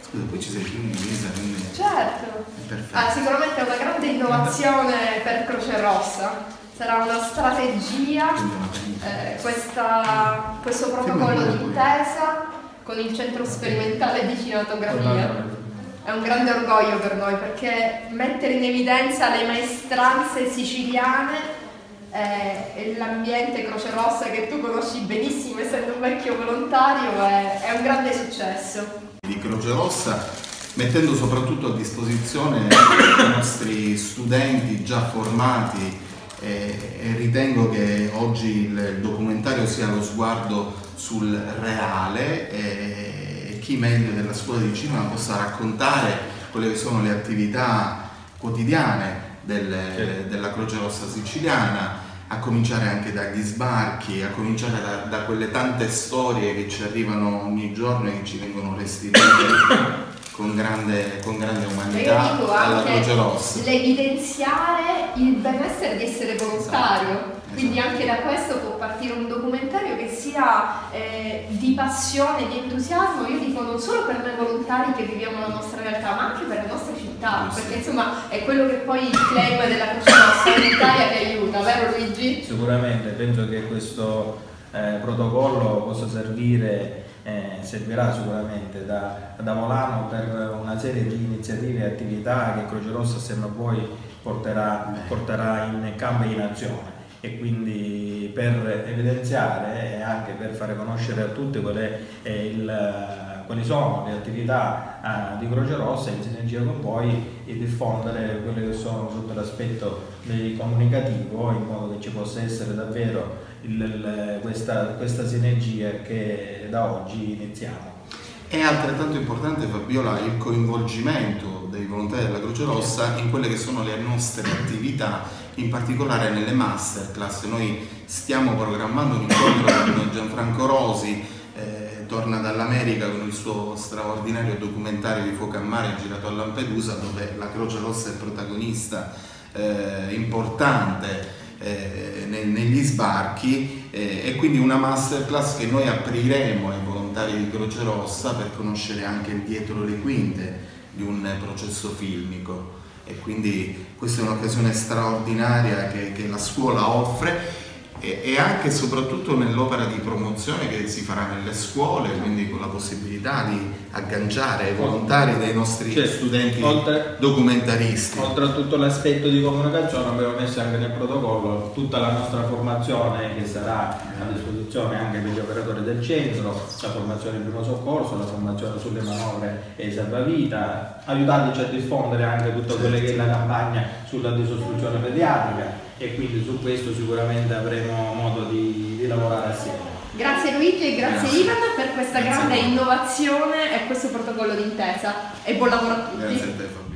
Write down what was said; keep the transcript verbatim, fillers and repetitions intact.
Scusa, poi ci sei più in divisa, quindi... Certo. Perfetto. Ah, sicuramente è una grande innovazione per Croce Rossa. Sarà una strategia, eh, questa, questo protocollo d'intesa con il Centro Sperimentale di Cinematografia. È un grande orgoglio per noi perché mettere in evidenza le maestranze siciliane eh, e l'ambiente Croce Rossa che tu conosci benissimo essendo un vecchio volontario è, è un grande successo. Di Croce Rossa, mettendo soprattutto a disposizione i nostri studenti già formati e, e ritengo che oggi il documentario sia lo sguardo sul reale e, e chi meglio della scuola di cinema possa raccontare quelle che sono le attività quotidiane del, della Croce Rossa siciliana, a cominciare anche dagli sbarchi, a cominciare da, da quelle tante storie che ci arrivano ogni giorno e che ci vengono restituite con grande, con grande umanità dalla Croce Rossa. L'evidenziare il benessere di essere volontario, esatto. Quindi anche da questo può partire un documentario che sia eh, di passione, di entusiasmo, io dico non solo per noi volontari che viviamo la nostra realtà, ma anche per le nostre città, perché insomma è quello che poi il claim della Croce Rossa è l'Italia che aiuta, vero Luigi? Sicuramente, penso che questo eh, protocollo possa servire, eh, servirà sicuramente da, da volano per una serie di iniziative e attività che Croce Rossa assieme a voi porterà, porterà in campo e in azione. E quindi per evidenziare e anche per fare conoscere a tutti qual è il, quali sono le attività uh, di Croce Rossa in sinergia con voi e diffondere quelle che sono sotto l'aspetto comunicativo in modo che ci possa essere davvero il, il, questa, questa sinergia che da oggi iniziamo. È altrettanto importante, Fabiola, il coinvolgimento dei volontari della Croce Rossa in quelle che sono le nostre attività, in particolare nelle masterclass. Noi stiamo programmando un incontro con Gianfranco Rosi, eh, torna dall'America con il suo straordinario documentario di Fuoco a Mare girato a Lampedusa, dove la Croce Rossa è protagonista eh, importante eh, negli sbarchi, eh, e quindi una masterclass che noi apriremo ai volontari di Croce Rossa per conoscere anche il dietro le quinte di un processo filmico. E quindi questa è un'occasione straordinaria che, che la scuola offre e, e anche e soprattutto nell'opera di promozione che si farà nelle scuole, quindi con la possibilità di agganciare i volontari dei nostri cioè, studenti oltre, documentaristi. Oltre a tutto l'aspetto di comunicazione abbiamo messo anche nel protocollo tutta la nostra formazione che sarà a disposizione anche per gli operatori del centro, la formazione in primo soccorso, la formazione sulle manovre e salvavita, aiutandoci a diffondere anche tutta quella che è la campagna sulla disostruzione pediatrica e quindi su questo sicuramente avremo modo di, di lavorare assieme. Grazie Luigi e grazie, grazie. Ivan per questa grazie grande innovazione e questo protocollo d'intesa e buon lavoro a tutti. Grazie a te.